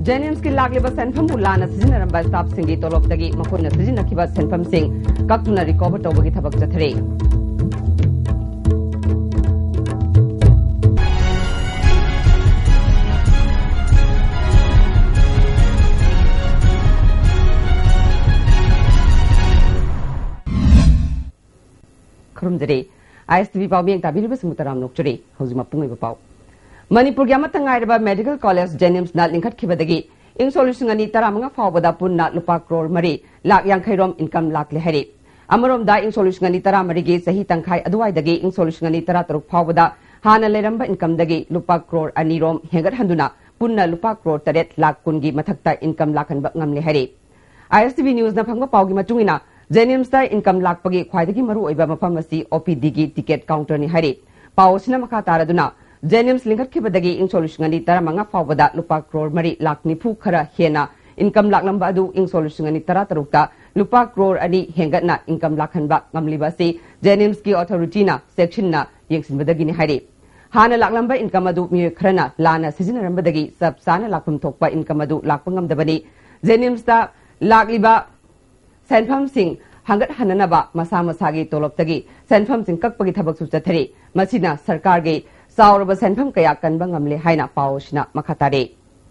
Jennings ki lagliba senfam ulana sizinaramba staff singi tolopdagi makhona sizinakhiba senfam sing kaktuna recover tawbagi thabak chathare. Khurumjare ISTV pawmeng tabiriba sumutaram nokjare hojima pungai pau Manipur gi amata ngairaba medical college Jennings na lingkhat khibadagi ing solution ani taramanga fawbada punna lupa crore mari lak yang khairom income lak le hari amarom da ing solution ani taramari gi sahi tangkhai aduai dagi ing solution ani tara taruk fawbada hana leramba income dagi lupa crore ani rom hengat handuna punna lupa crore taret lak kun gi mathakta income lakhan ba ngam le hari ISTV news na phangba pawgi machungina Jennings ta income lak pagi khwaidagi maru oiba mafam asi OPD gi ticket counter ni hari pawsina makha taraduna Jennings lingkat khibadagi ing solution ani taramanga fawbada lupa crore mari lak nifu khara hena income lak lamba adu ing solution ani tara tarukta lupa crore ani hengatna income lakhan ba ngamliba si Jennings ki authority na section na yengsinbadagi ni hari hana lak lamba income adu mi khrana lana sizinarambadagi sab sana lakum thokpa income adu lakpangam dabani Jennings ta lakliba senfam sing hangat hananaba masa masagi toloptagi senfam sing kakpagi thabak su chathari masina sarkar ge sauraba senfam kaya kanba ngamle haina pawsina makhatare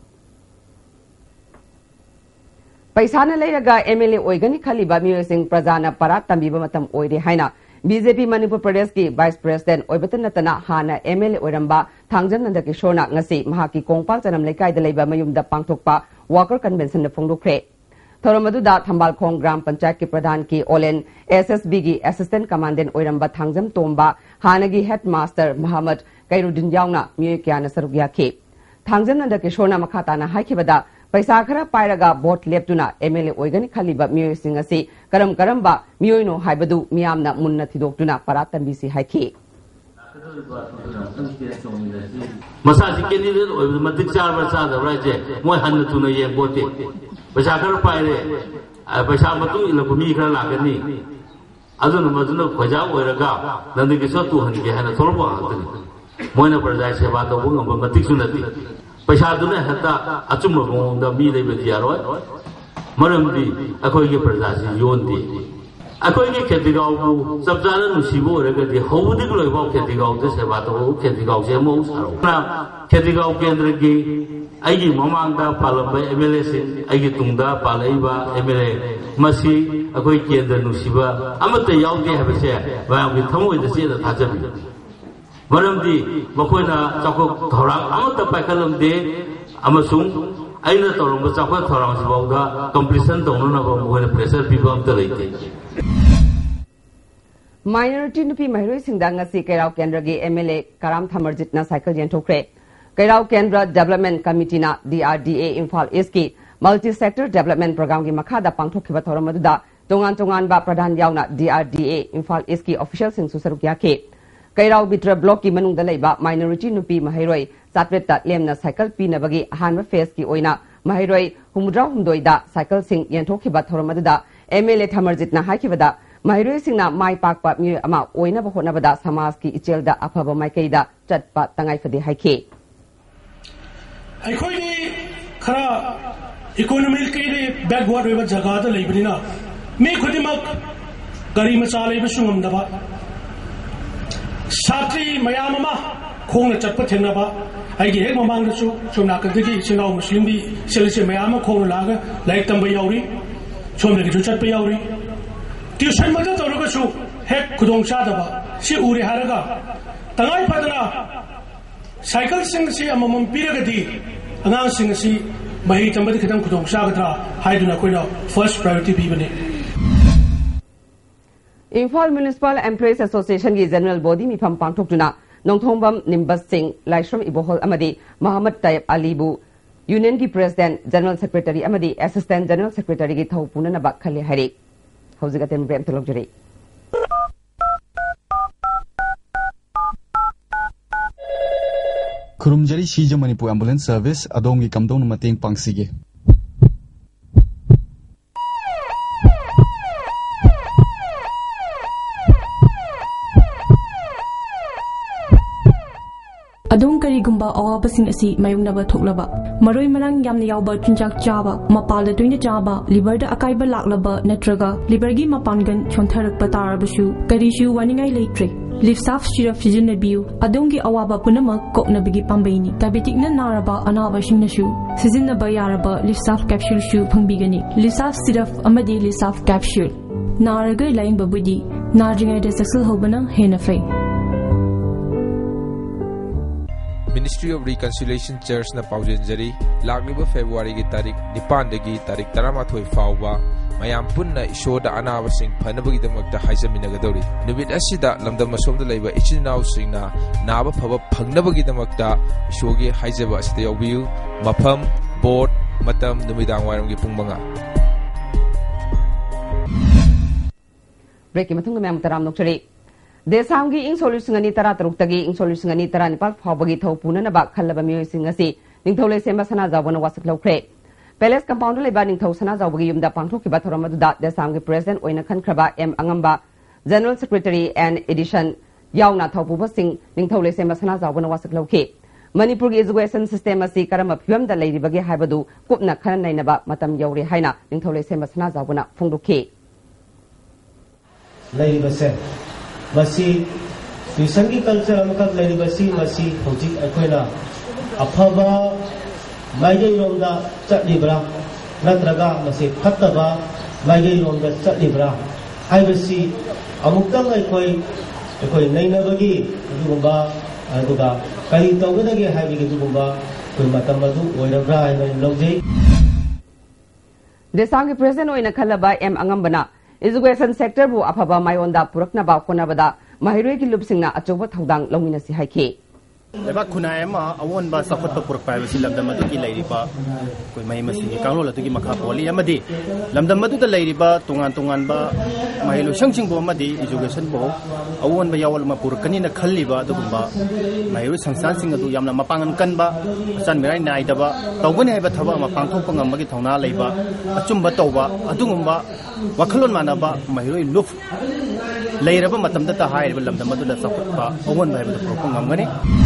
paisana leiraga MLA oigani khaliba miosing prajana parat tambiba matam oire haina BJP Manipur Pradesh ki Vice President oibatan natana hana MLA oiramba thangjam nanda kishorna ngasi mahaki kongpal chanam lekai da leiba mayumda pangthokpa worker convention na phongdokre Thoramadu Thambal Khong Gram Panchayat ki Pradhan ki Olen SSB ki Assistant Commandant Oiramba Thangjam Tomba Hanagi Headmaster Muhammad Kairuddin Yauna Mye Kyana Sarugya Ke Thangjam Nanda Kishorna Makhatana Haikibada Paisa Khara Pairaga Bot Leptuna MLA Oigani Khaliba Mye Singasi Karam Karamba Myoino Haibadu Miyamna Munna Thidoktuna Paratan BC Haiki Masasi candidate oibadu matik charba chada raje moi hanna tuna ye bote paisa khar paire paisa matu ilabu mi khar lagani aduna maduna khoja oiraga nandi ki so tu hani ke hana tholbo atani moina praja seba to bungam matik sunati paisa duna hatta achumma bonda mi lebe diaroi maramdi akoi ge praja si yondi akoi ge khetigaw bu sabjana nusibo oiragadi hobudi loibaw khetigaw de seba to khetigaw se mo saro na khetigaw kendra gi aigi mamangda palamba MLA sin aigi tungda palaiba MLA masi akoi kendra nusiba amata yawge habase bayam gi thamoi de se da thajabi maramdi makoina chakok thorang amata paikalamde amasung aina toromba chakok thorang sibawda completion tongna ba moina pressure pibam ta leite Minority nupi mahroi singdanga si Kairao Kendra gi MLA Karam Thamarjit na cycle yenthokre Kairao Kendra Development Committee na DRDA Imphal East ki Multi Sector Development Program gi makhada pangthokhiba thoramadu tongan ba pradhan yauna DRDA Imphal East ki official sing susarukya ke Kairao Bitra block ki manungda leiba minority nupi mahroi satweta lemna cycle pinabagi ahanba phase ki oina mahroi humudra humdoida cycle sing yenthokhiba thoramadu MLA Thamarjit na haikibada Mahroi singna mai pakpa mi ama oina ba honabada samaj ki ichelda afaba maikeida chatpa tangai fade haike Aikoi ni khara economically backward weba jaga da leibina me khodimak gari macha leiba sungam daba satri mayamama khongna chatpa thenaba aigi hek mamang da su chomna kadigi sinau muslim bi selise mayama khongna laga laik tamba yauri chomna gi chatpa yauri Tuition mata tawraga su hek khudong chadaba si uri haraga tangai padana cycle sing si amamam piragadi angang sing si mahi tambadi khadam khudong chagadra haiduna koina first priority bibane Imphal Municipal Employees Association ki General Body mi pham pangthokjuna Nongthongbam Nimbas Singh Laishram Ibohol amadi Muhammad Tayyib Alibu Union ki President General Secretary amadi Assistant General Secretary ki thawpuna na bakhale hari Hauzigatem Brem Tolokjari Kurumjari Shija Manipur Ambulance Service Adongi Kamdong Mating Pangsige adong karigumba awabasing asi mayungnaba thoklaba maroi marang yamna yawba chunjak chaba mapalda toina chaba liver da akaiba laklaba natraga liver gi mapangan chontharak patarabasu karishu waningai leitre lifsaf shira fijinabiu adongi awaba punama koknabigi pambaini diabetic na naraba anaba singnasu sizinaba yaraba lifsaf capsule shu phangbigani lifsaf siraf amadi lifsaf capsule naraga lain babudi narjingai da saksal hobana hena fai Ministry of Reconciliation Church na paujenjari lagliba February gi tarik dipandagi tarik 13 fauba mayam punna ishoda anabasing phanabagi damakta haijaminagadori nubit asida lamdam masomda leiba ichinau singna naba phaba phangnabagi damakta ishogi haijaba asida yawbiu mafam board matam numidang wairomgi pungmanga break mathunga mem taram nokchari Desamgi ing solution ani tara taruk-tagi ing solution ani tara nipal phawbagi thau punana ba khallaba mioi sing asi ningthole sema sana jawbana wasak lokre Palace compound leba ningthau sana jawbagi yumda pangthok ki bathorama da desamgi president oina khankraba M Angamba General Secretary and Edition yauna thaupuba sing ningthole sema sana jawbana wasak lokhe Manipur education system asi karama phibam da leiribagi haibadu kupna khan nainaba matam yauri haina ningthole sema sana jawbana phongdokhe leiribase Masi tuisangi culture amkak leiribasi masi hojik akoina afaba maigei romda chatlibra natraga masi phattaba maigei romda chatlibra haibasi amuktang akoi nainabagi dugumba aduga kali tawgadagi haibigi dugumba koi matamadu oirabra haina lojei Desangi president oina khalaba M Angambana Education sector bu afaba mayonda purakna ba konabada mahiroi ki lupsingna achoba thodang longina si haike leba khunai ma awon ba sakhat to purak pai si lamdam madu ki lairi ba koi mai masi kanglo la tu ki makha poli amadi lamdam madu da lairi ba tungan ba mahilo sangching bo amadi education bo awon ba yawal ma purakani na khalli ba dugumba mahiro sangsan sing adu yamna mapangan kan ba san mirai nai da ba tawbani ai ba thaba ma pangthok pangam magi thona leiba achum ba tawba adungumba wakhalon mana ba mahiro luf leiraba matamda ta hairba lamdam madu da sakhat ba awon ba ba propongam ngani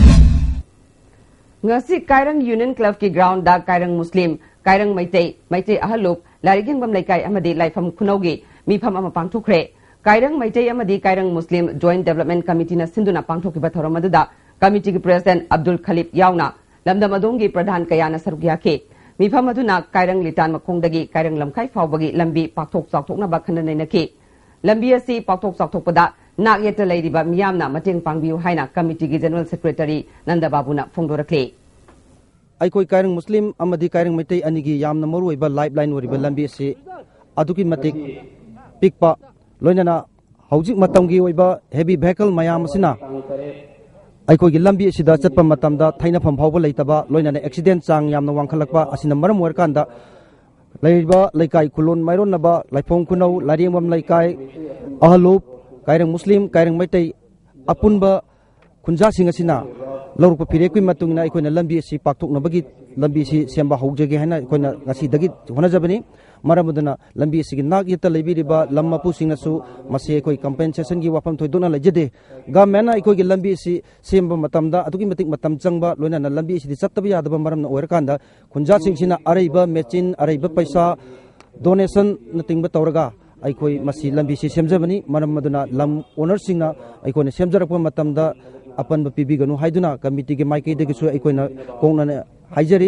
ngasi kairang union club ki ground da kairang muslim kairang maitei ahalup lariging bam laikai amadi laifam khunaugi mifam ama pangthukre kairang maitei amadi kairang muslim joint development committee na sinduna pangthokiba thoramadu committee ki president Abdul Khalif yauna lamdam adongi pradhan kayana sarugya ke mifam aduna kairang litan makhongdagi kairang lamkai fawbagi lambi pakthok chakthokna ba khanana ke lambi asi pakthok chakthokpada nak yeta leiriba miyamna mateng pangbiu haina committee ki general secretary Nanda Babuna phongdorakle aikoi kairang muslim amadi kairang maitai anigi yamna moruiba lifeline oriba lambi se aduki matik pikpa loinana haujik matamgi oiba heavy vehicle mayam asina aikoi gi lambi sida chatpa matamda thaina pham phawba leitaba loinana accident chang yamna wangkhalakpa asina maram warkanda leiba laikai khulon mairon naba laifong kunau lariengwam laikai ahalup kairang muslim kairang maitai apunba khunja singasina lorukpa phirekui matungna ikoina lambi si pakthoknabagi lambi si semba haujage haina ikoina ngasi dagi honajabani maramudana lambi si nak yeta lebiriba lammapu singnasu mase koi compensation gi wapam thoidona lejede gamena ikoi gi lambi si semba matamda atuki matik matam changba loina na lambi si chattaba yadaba maramna oirkanda khunja singsina araiba machine araiba paisa donation natingba tawraga aikoi masi lambi si semjabani maramaduna lam owner singna aikoi semjarakpa matamda apan bapibi ganu haiduna committee ge maike de gisu aikoina kongna haijari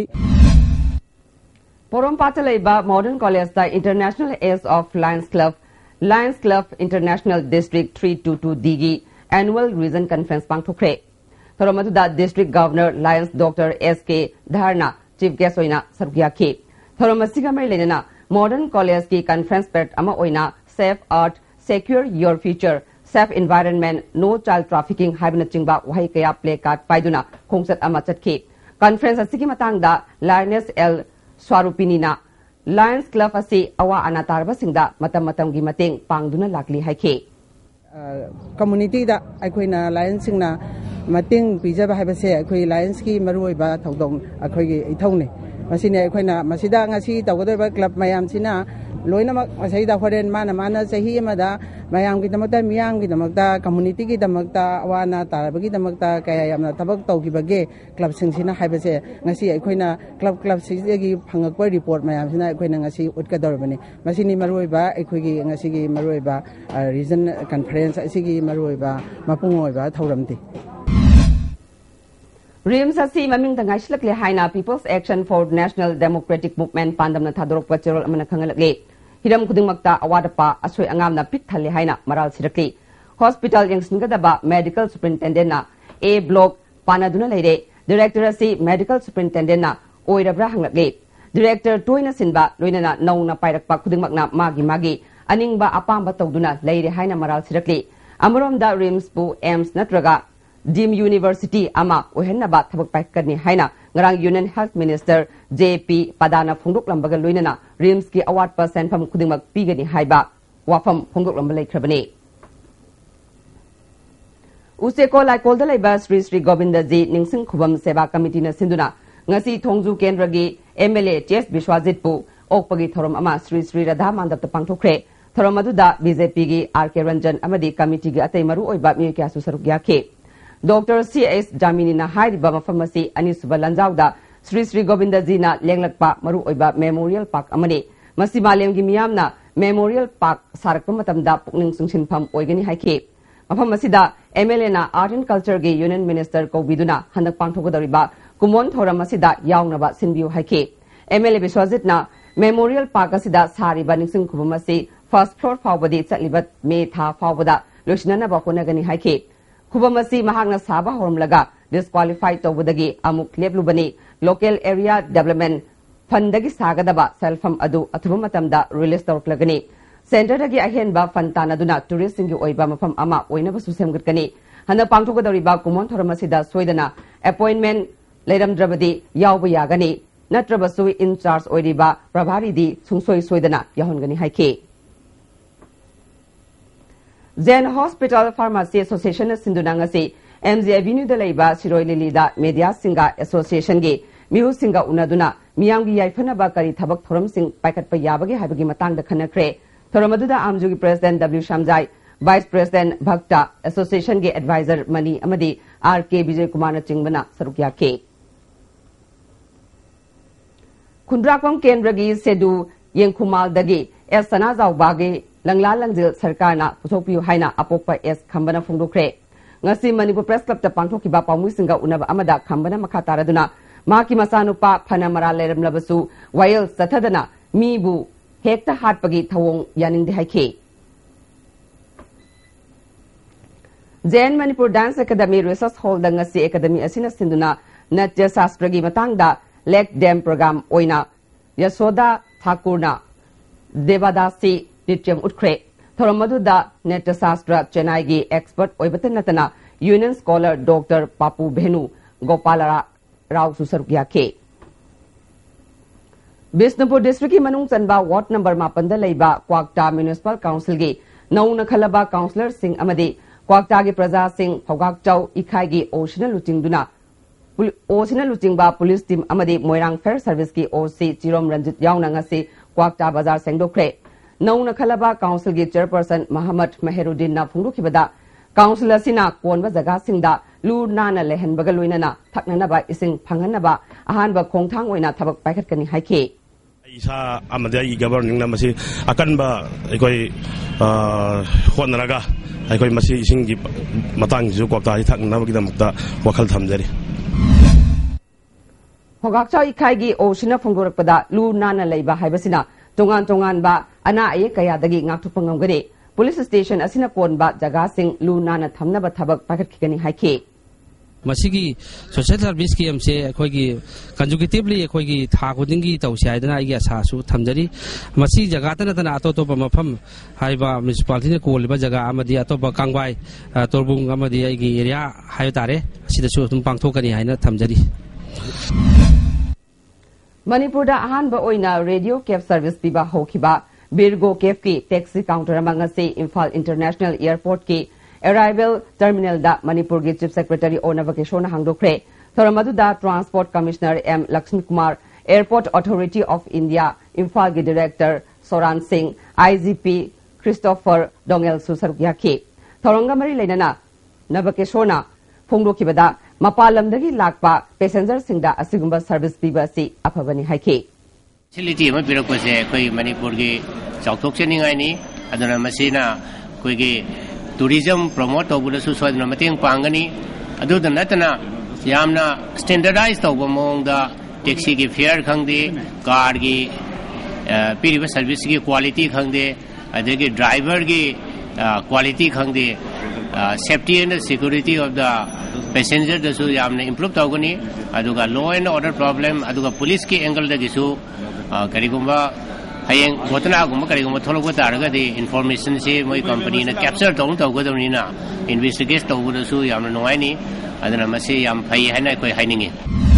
Porom Patalaiba Modern College da International Ace of Lions Club International District 322 Digi Annual Region Conference pangthokre Thoramadu da District Governor Lions Dr. SK Dharna Chief Guest oina sarugya ke Thoramasiga mai lenana Modern College ki conference pet ama oina Safe Art Secure Your Future Safe Environment No Child Trafficking haibna chingba wahai kaya play card paiduna khongsat ama chatke conference asigi matangda Lioness L Swarupinina Lions Club asi awa anatarba singda matam gi mateng pangduna lakli haike community da aikoina Lions singna mateng pijaba haibase aikoi Lions ki maroi ba thodong akoi gi ithone masine akhona masida ngasi tawgadaba club mayam sina loinamak masida horen mana sahi amada mayam ki damakta miyam ki damakta community ki damakta awana tarabagi damakta kaya yamna tabak tawgibage club singsina haibase ngasi akhona club sigi phangakpa report mayam sina akhona ngasi utkadarbani masini maroiba akhoi ngasi gi maroiba region conference asigi maroiba mapungoiba thauramti Rims asi maming tangai slakle haina People's Action for National Democratic Movement pandamna thadorok pachirol amana khangalakle hiram khudingmakta awadapa asoi angamna pik thalle haina maral sirakli hospital yangsingadaba medical superintendent na A block panaduna leire director asi medical superintendent na oirabra hanglakle director toina sinba loinana nauna pairakpa khudingmakna magi aningba apamba tawduna leire haina maral sirakli amromda Rims bu Aims natraga Dim University ama ohenaba thabak paikani haina ngarang Union Health Minister JP Padana phungdok lambaga loinana Rims ki award pa senfam khudingmak pigani haiba wafam phungdok lamba laikhrabani Useko laikol da laiba Sri Govinda ji ningsing khubam seba committee na sinduna ngasi thongju kendragi MLA Ches Bishwajit pu okpagi thorom ama Sri Radha mandap ta pangthokre thorom aduda BJP gi RK Ranjan amadi committee gi atai maru oiba mi kya su saruk yakhe Dr. C.S. Jamini na hairiba mafamasi anisuba lanjauda Sri Govinda ji na lenglakpa maru oiba Memorial Park amani masi malemgi miyamna Memorial Park sarakpa matamda pukning sungsinpham oigani haike mafamasi da MLA na Art and Culture gi Union Minister Kobiduna handak pangthogadariba kumon thoram asida yawnaba sinbiu haike MLA Bishwajit na Memorial Park asida sariba ningsing khubamasi first floor fawbadi chaklibat me tha fawbada losinana ba konagani haike Kubamasi mahagna saba hormlaga disqualified tawudagi amuk leblubani local area development fundagi sagadaba selfam adu athurum matamda release tawklagani center dagi ahenba fantanaduna tourist singi oiba mafam ama oinaba susemgatkani hana pangthogadariba kumon thoramasida soidana appointment leiramdrabadi yawba yagani natrabasu in charge oiriba prabhari di sungsoi soidana yahongani haike Zen Hospital Pharmacy Association Sindunangasi MZ Avenue da laiba Siroi Lilida Media Singa Association gi mihu singa unaduna miyamgi yaifanaba kari thabak thoram sing paikatpa yabagi haibagi matangda khanakre thoramaduda amjugi President W Shamjai Vice President Bhakta Association gi Advisor Mani amadi RK Vijay Kumar na chingbana saruk yakhe Kundrakwam Kendragi Sedu Yengkumal dagi Sana Zawbagi Langla Langjil Sarkarna Puthokpiu haina apokpa S khambana phungdokre ngasi Manipur Press Club ta pangthokiba pamui singa unaba amada khambana makha taraduna maki masanupa phana mara leramlabasu wayel sathadana mibu hekta hatpagi thawong yaningde haike Zen Manipur Dance Academy Resource Hall da ngasi academy asina sinduna natya sastragi matangda Lake Dam program oina Yasoda Thakurna Devadasi Nityam Utkre Thoramaduda Netasastra Chennai gi expert oibatanatana Union Scholar Dr. Papu Bhenu Gopalara Rao Susarukya ke Bisnupur District ki manung chanba ward number 5 da leiba Kwakta Municipal Council gi nauna khalaba councillor sing amadi Kwakta gi praja sing Phogak Chau Ikhai gi Ocean Luchingba police team amadi Moirang Fair Service ki OC Chirom Ranjit yauna ngasi Kwakta Bazar sengdokre Nauna Khalaba Council gi Chairperson Muhammad Meheruddin na phungdukibada Council asina konba jaga singda lu nana lehen bagaloinana thaknanaba ising phanghanaba ahanba khongthang oina thabak paikhatkani haike isa amada I governing na masi akanba ekoi khonaraga ekoi masi ising gi matang ju kwakta thaknaba gidamukta wakhal thamjari Hogakchau Ikhai gi Ocean phungdorakpada lu nana leiba haibasina tongan ba ana aye kaya dagi ngakthupangam gani police station asina konba jaga sing lu nana thamnaba thabak pakhatkigani haike masigi social service ki amse akhoi consecutively akhoi tha khudingi tawsi haidana igi asa su thamjari masi jaga tana atotopa mafam haiba municipality ne kolba jaga amadi atopa kangbai torbung amadi igi area haytare sida su tum pangthokani haina thamjari Manipur da ahanba oina radio cab service piba hokiba Birgo cab ki taxi counter amangase Imphal International Airport ki arrival terminal da Manipur gi Chief Secretary Ona Vacation hangdokre thoramadu da Transport Commissioner M Lakshmi Kumar Airport Authority of India Imphal gi Director Soran Singh IGP Christopher Dongel su saruk yaki thoranga mari leinana nabakeshona phongdokibada mapalamdagi lakpa passenger singda asigumba service piba si aphabani haiki facility ma pirako se koi Manipur gi chauthok cheningai ni aduna masina koi gi tourism promote tawbuda su soidna mateng pangani adu da natana yamna standardized tawba mongda taxi gi fare khangde car gi piriba service gi quality khangde adagi driver gi quality khangde safety and security of the passenger da su yamna improve tawgani aduga law and order problem aduga police ki angle da gisu karigumba hayeng botana gumba karigumba thologo taraga de information se moi company na capture down tawgodoni na investigate tawgoda su yamna noi ni adana mase yam phai haina koi hainingi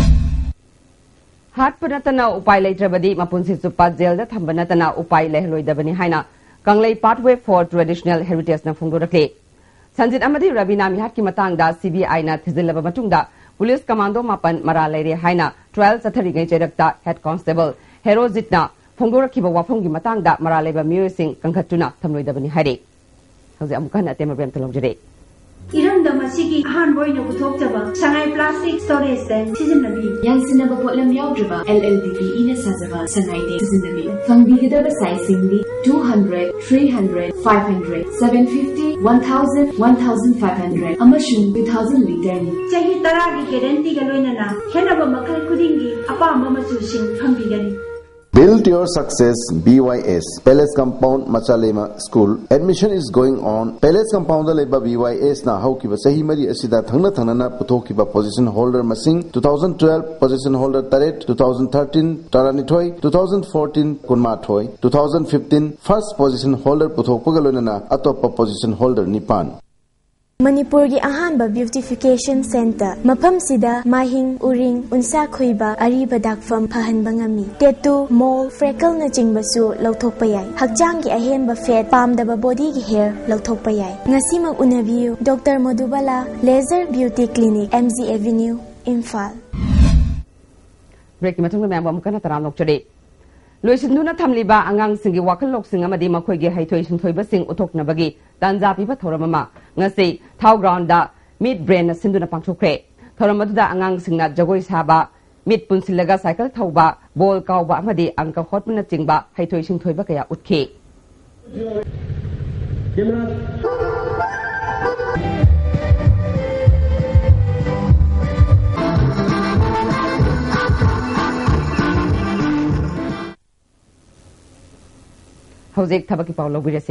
hat panatana upai leitrabadi mapunsi chupa jail da thambanatana upai lehloidabani haina kanglei pathway for traditional heritage na phongdorakle sanjit amadi rabina mihat ki matang da CBI na thizilaba matungda police commando mapan mara leire haina trial sathari gai cherakta head constable herozitna phongdorakhiba wafonggi matang da mara leba miyosing kangkhatuna thamloidabani haire hauze amukana temabem talongjere Iram damasigi ahan boy no butok jaba sangai plastic storage tank sizinnabi yansinaba potlam yaudriba LLDP ina sajaba sangai de sizinnabi fangbigidaba sizingdi 200 300 500 750 1000 1500 amashun 2000 liter ni chahi taragi guarantee ga loinana henaba makhal khudingi apamba machusin fangbigani Build your success BYS Palace Compound Machalema School admission is going on Palace Compound leba BYS na haukiba sahi mari asida thangna thangna puthokiba position holder masing 2012 position holder taret 2013 taranithoi 2014 kunmathoi 2015 first position holder puthokpaga loinana atopa position holder nipan Manipur gi ahanba beautification center mafam sida mahing uring unsa khoiba ariba dakfam phahanba ngami tattoo mole freckle na jingbasu lauthokpa yai hakjang gi ahenba fat pamdaba body gi hair lauthokpa yai ngasi mak unabiu Dr Madhubala Laser Beauty Clinic MZ Avenue Imphal break matung memang mukana taram lokchade loisinduna thamliba angang singi wakal lok singa madi makhoi gi haithoi singthoi basing uthokna bagi tanja piba thoramama ngasi thau ground da mid brain sinduna pangthokre thoramadu da angang singna jagoi saba mid punsilaga cycle thauba ball kauba amadi angka hotmuna chingba haithoi singthoi ba kaya utkhe Hauzik thabaki Paulo Birase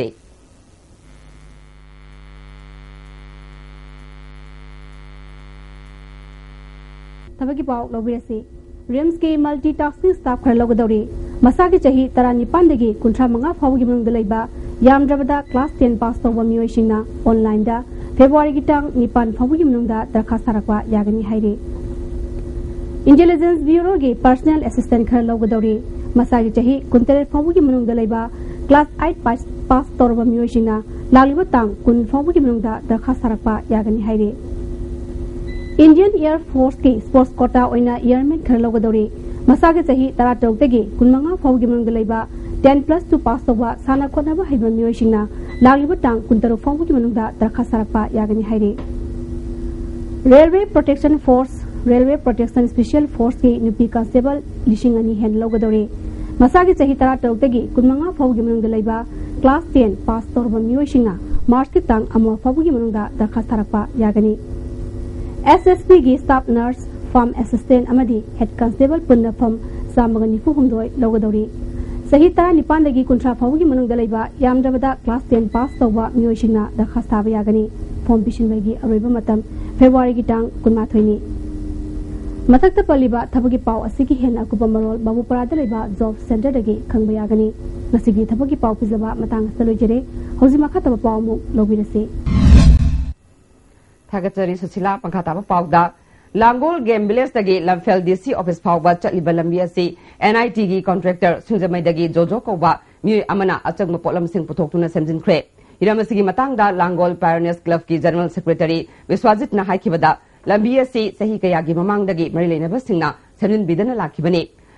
Thabaki Paulo Birase Rims ke multitasking staff khar logodori masagi chahi tarani pandagi kuntra manga phawgi mung dalaiba yamdrabada class 10 pass tawba miyoishina online da February gitang nipan phawgi mung da darkhas sarakwa yagani haire Intelligence Bureau ge personal assistant khar logodori masagi chahi kuntere phawgi mung dalaiba Class 8 pass torba miyoishina lagliba tang kun phawgi mungda darkhas sarakpa yagani haire Indian Air Force ke sports quota oina airman kharlogodori masage chahi tara tawtegi kunmanga phawgi mungda leiba 10+2 pass torba sana khonaba haiba miyoishina lagliba tang kuntaro phawgi mungda darkhas sarakpa yagani haire Railway Protection Force Railway Protection Special Force ke nupi constable lishingani hen logodori Masagi chahi tara tawtegi kunmanga phawgi manungda leiba class 10 pass torba miyoishina March ki tang amo phawgi manungda darkhas tarakpa yagani SSP gi staff nurse farm assistant amadi head constable punna pham samagani fu humdoi logodori sahi tara nipan dagi kuntra phawgi manungda leiba yamdabada class 10 pass torba miyoishina darkhas taba yagani form pishin bagi aroiba matam February gi tang kunma thoini Matakta paliba thabagi pau asigi hena kupa marol babu parada leba job center dagi khangba yagani ngasigi thabagi pau pizaba matang salojere hoji makha taba pau mu lobirase Thagachari Susila pankha taba pau da Langol Game Village dagi Lamphel DC office pau ba chaliba lambi asi NIT gi contractor sunjamai dagi jojo ko ba mi amana achang polam sing puthokuna semjin khre iramasigi matang da Langol Pioneers Club ki general secretary Wiswajit na haikibada lambi asi sahi kaya gi mamang dagi mari leinaba singna semjin bidana lakhibani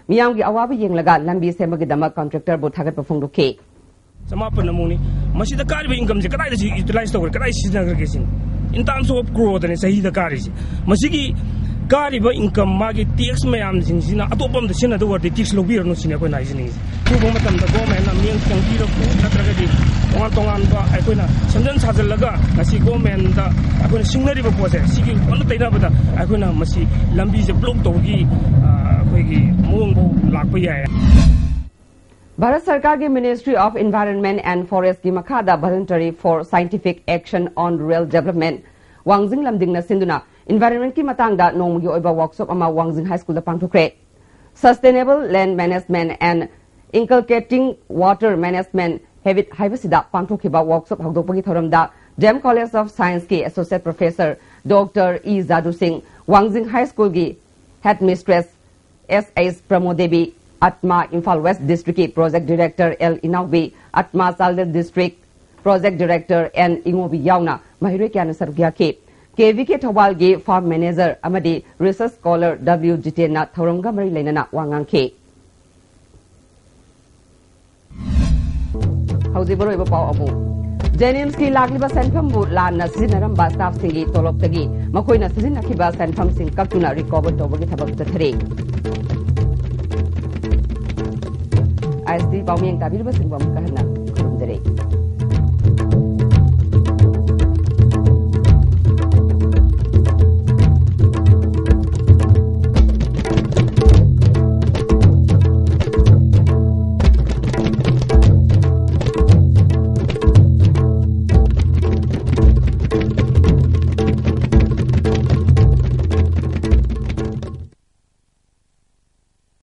मियाम की अवाब येंगलगा लंबी सेमगीदमक contractor बु थागत पफोंदोखे समापन नमूनी मसीदा कारी income से कदाई utilize तौर कदाई सिजनगरगेसिन इन टर्म्स ऑफ ग्रोथ ने सही द कारी मसीगी कारी इनकम मागी टैक्स मैम सिंह अतोपम सिनद वर्दी टैक्स लौबीरनो सिने कोई नाइजनी पुबो मतम द गवर्नमेंट मियंग चंगीरको नत्रगदी तोंगान तोंगान बा अखोइना समजन साजलगा ngasi गवर्नमेंट दा अखोइना सिंगनरिबो पोसे सिगी ओन तैनाबदा अखोइना मसी लंबी से ब्लॉक तौगी अखोइगी मोंगबो लाकपा याय भारत सरकार की ministry of environment and forest की मखादा voluntary for scientific action on rural development Wangjing लमदिंगना सिंदुना एनवायरनमेंट की मतांगदा नोंगी ओइबा वर्कशॉप अमा वांगजिंग हाई स्कूल दा पांगथोखरे sustainable land management and inculcating water management habit हाइबसिदा पांगथोखिबा वर्कशॉप हौदोपगी थौरमदा जेम कॉलेज ऑफ साइंस की associate professor doctor E Jadu Singh Wangjing high school की head mistress S Pramodevi Atma Imphal West District की project director L Inaobi Atma Saldet District project director N Ingobi यावना महिरे क्या सरुकिया के केवी के थवाल के फार्म मैनेजर अमदी रिसर्च स्कॉलर डब्ल्यू जितेना थौरंगा मरी लेना वांगांग के हौजी बरोइबा पाव अमु जेनिम्स की लागलिबा सेंफम बु लाना सिजनरंबा स्टाफ सिंगी तोलपतगी मखोइना सिजनखिबा सेंफम सिंग कक्तुना रिकवर तौबगी थबक चथरे ISTV पाउमियंग ताबिरबा सिंगबम कहना खुरुमजरे